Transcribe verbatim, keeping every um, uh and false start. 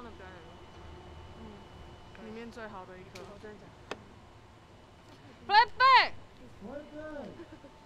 刚的表演，嗯，里面最好的一个。我真的讲。Play back。